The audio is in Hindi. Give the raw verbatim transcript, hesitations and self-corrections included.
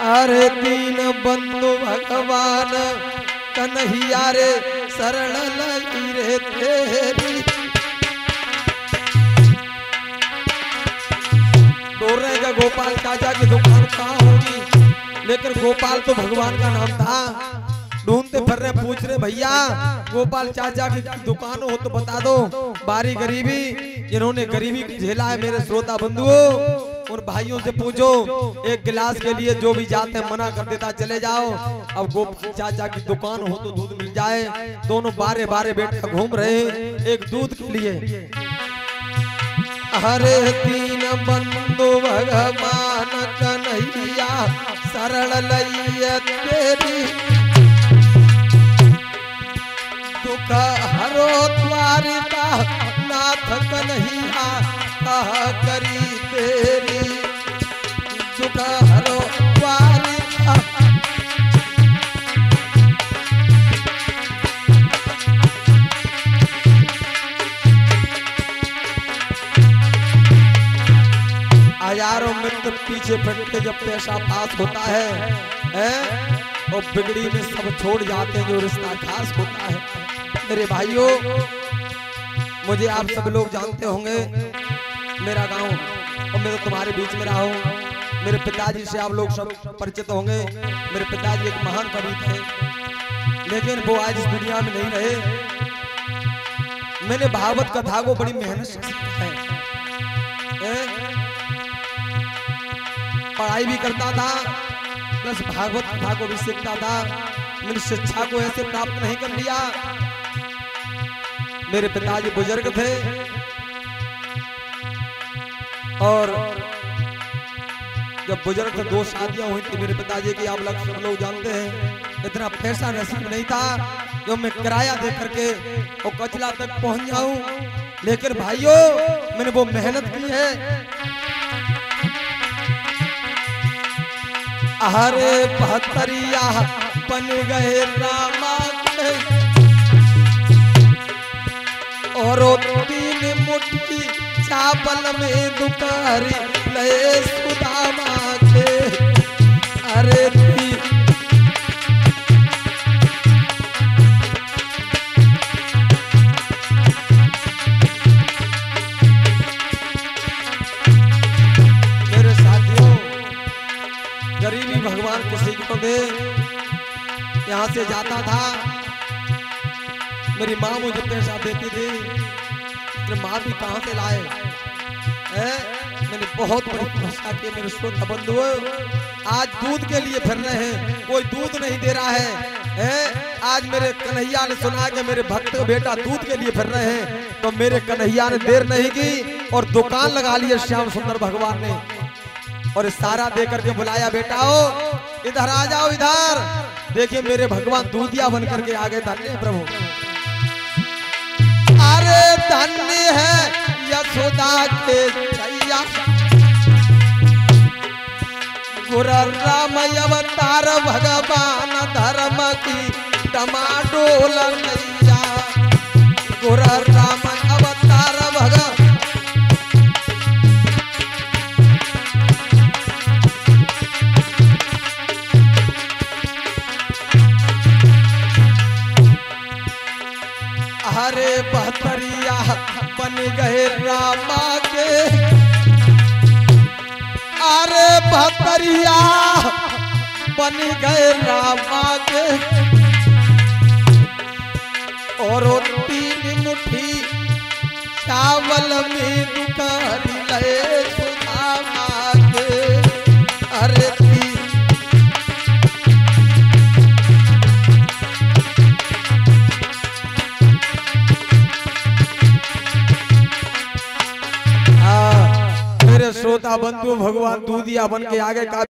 अरे दीन बंधु भगवान कन्हैया रे शरण लगी रे तेरी। बोल रहे का गोपाल चाचा की दुकान कहाँ होगी, लेकिन गोपाल तो भगवान का नाम था। ढूंढते फिर रहे, पूछ रहे भैया गोपाल चाचा की दुकान हो तो बता दो। बारी गरीबी जिन्होंने गरीबी झेला है मेरे श्रोता बंधुओं और भाइयों से पूछो, एक गिलास के लिए जो भी जाते हैं मना कर देता चले जाओ। अब गोपाल चाचा की दुकान हो तो दूध मिल जाए। दोनों बारे बारे बेटा घूम रहे एक दूध के लिए। हरे तीन बंधु भगवान कन्हैया शरण लइया तेरी। दुख हरो द्वारिका नाथ कन्हैया कहा करी तेरी। दुख हरो द्वारिका हजारों मित्र पीछे फट के जब पैसा पास होता है, है और बिगड़ी में सब छोड़ जाते हैं जो रिश्ता खास होता है। मेरे भाइयों मुझे आप सब लोग जानते होंगे, मेरा गांव और मैं तो तुम्हारे बीच में रहा हूँ। मेरे पिताजी से आप लोग सब परिचित होंगे। मेरे पिताजी एक महान कवि थे, लेकिन वो आज इस दुनिया में नहीं रहे। मैंने भागवत कथा को बड़ी मेहनत से सीखा है, पढ़ाई भी करता था प्लस भागवत कथा को भी सीखता था। मैंने शिक्षा को ऐसे प्राप्त नहीं कर लिया। मेरे पिताजी बुजुर्ग थे और जब बुजुर्ग थे दो शादियां हुई थी मेरे पिताजी की, आप लोग सब लोग जानते हैं। इतना पैसा नसीब नहीं था जो मैं किराया दे करके और कचला तक पहुंच जाऊं, लेकिन भाइयों मैंने वो मेहनत की है। हरे बहत्तरिया बन गए रामा के और तीन मुट्ठी चावल में दुकारी ले सुदामा के। अरे मेरे साथियों गरीबी भगवान किसी को दे। यहाँ से जाता था, मेरी माँ मुझे पैसा देती थी, मेरी माँ भी कहाँ से लाए है? मैंने बहुत बड़ी तपस्या की मेरे श्रोता बंधुओं। आज दूध के लिए फिर रहे हैं, कोई दूध नहीं दे रहा है, है? आज मेरे कन्हैया ने सुना कि मेरे भक्त का बेटा दूध के लिए फिर रहे हैं, तो मेरे कन्हैया ने देर नहीं की और दुकान लगा ली श्याम सुंदर भगवान ने और सारा दे करके बुलाया, बेटाओ इधर आ जाओ इधर। देखिए मेरे भगवान दूधिया बन करके आ गए। धन्य प्रभु, अरे धन्य है यशोदा के छैया गुरु राम अवतार भगवान धर्म की टमाडोल नैया। गुरु राम अवतार भगवान हरे बहत्तरिया बन गए रामा के। अरे बहत्तरिया बन गए रामा के और तीन मुट्ठी चावल में दुकारी ले सुदामा के। अरे श्रोता बंधु भगवान दूधिया बन के आगे का